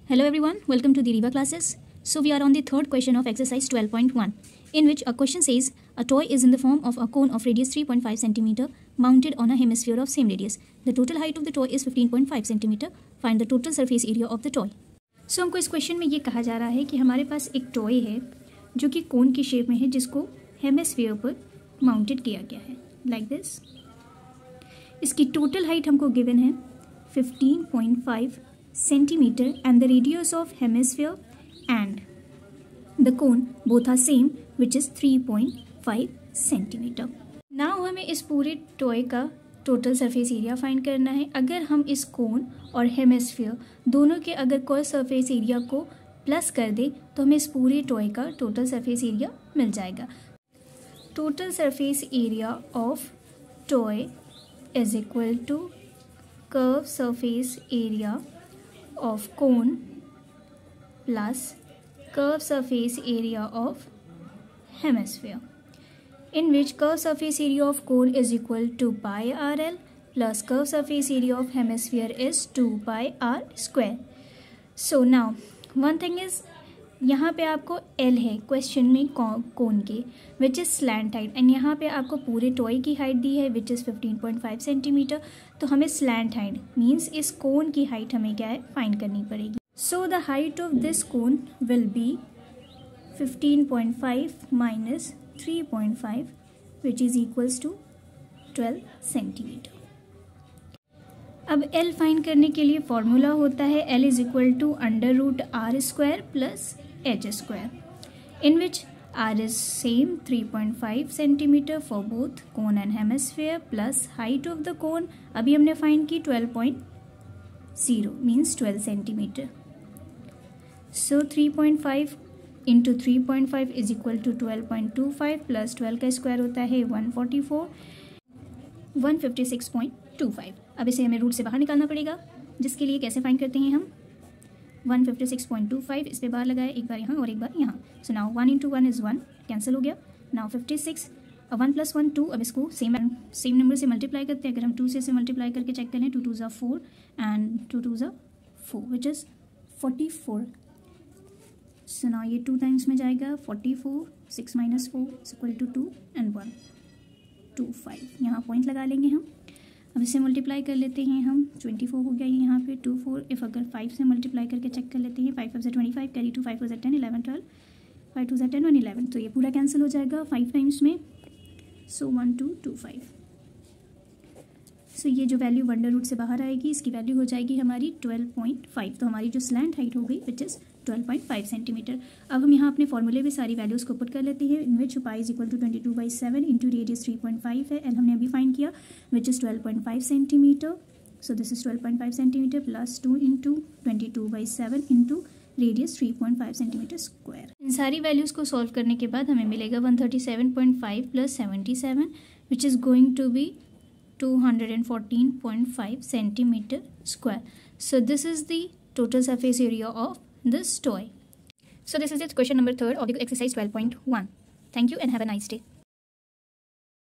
Hello everyone, welcome to the Riva classes. So we are on the third question of exercise 12.1, in which a question says a toy is in the form of a cone of radius 3.5 cm mounted on a hemisphere of same radius. The total height of the toy is 15.5 cm. Find the total surface area of the toy. So हमको इस question में ये कहा जा रहा है कि हमारे पास एक टॉय है जो कि कोन की शेप में है, जिसको हेमिस्फीयर पर माउंटेड किया गया है लाइक दिस. इसकी टोटल हाइट हमको गिवन है 15.5 centimeter and the radius of hemisphere and the cone both are same, which is 3.5 centimeter. Now हमें इस पूरे टॉय का टोटल सरफेस एरिया फाइंड करना है. अगर हम इस कोन और हेमिस्फीयर दोनों के अगर कोई सरफेस एरिया को प्लस कर दें तो हमें इस पूरे टॉय का टोटल सरफेस एरिया मिल जाएगा. Total surface area of toy is equal to curve surface area of cone plus curve surface area of hemisphere, in which curve surface area of cone is equal to pi RL plus curve surface area of hemisphere is 2 pi r square. So now one thing is, यहाँ पे आपको L है question में cone के, which is slant height, and यहाँ पे आपको पूरे टॉय की हाइट दी है विच इज़ 15.5 सेंटीमीटर. तो हमें स्लैंट हाइट मीन्स इस कोन की हाइट हमें क्या है फाइंड करनी पड़ेगी. So the height of this cone will be 15.5 minus 3.5 which is equals to 12 centimetre. अब L फाइंड करने के लिए फॉर्मूला होता है L is equal to under root R square plus H square, in which R is same 3.5 centimeter for both cone and hemisphere plus height of the cone अभी हमने find की 12.0 means 12 centimeter. So 3.5 into 3.5 is equal to 12.25 plus 12 का square होता है 156.25. अब इसे हमें root से बाहर निकालना पड़ेगा, जिसके लिए कैसे फाइंड करते हैं हम 156.25 इस पे बाहर लगाए, एक बार यहाँ और एक बार यहाँ. So now 1 into 1 is 1, cancel हो गया. Now 56 1 plus 1 2. अब इसको सेम नंबर से मल्टीप्लाई करते हैं. अगर हम 2 से मल्टीप्लाई करके चेक करें 2 2 4 and 2 2 4 which is 44. So now ये 2 टाइम्स में जाएगा 44. 6 minus 4 is equal to 2 and 1 2 5. यहाँ पॉइंट लगा लेंगे हम. अब इसे मल्टीप्लाई कर लेते हैं हम. 24 हो गया ये यहाँ पे 2 4. इफ़ अगर 5 से मल्टीप्लाई करके चेक कर लेते हैं 5 5 से 25 कैरी 2 5 4 10 11 12 5 2 10 1 11. तो ये पूरा कैंसिल हो जाएगा 5 टाइम्स में. सो 1 2 2 5. सो ये जो वैल्यू अंडर रूट से बाहर आएगी इसकी वैल्यू हो जाएगी हमारी 12.5. तो हमारी जो स्लैंट हाइट हो गई विच इज़ 12.5 सेंटीमीटर. अब हम यहाँ अपने फॉर्मूले में सारी वैल्यूज़ को पुट कर लेते हैं, in which pi is equal to 22/7 into radius 3.5 है. एल हमने अभी फाइंड किया which is 12.5 centimetre. So this is 12.5 centimetre plus 2 into 22/7 into radius 3.5 centimetre square. इन सारी वैल्यूज़ को सॉल्व करने के बाद हमें मिलेगा 137.5 plus 77 which is going to be 214.5 centimeter square. So this is the total surface area of this toy. So this is it, question number 3 of the exercise 12.1. Thank you and have a nice day.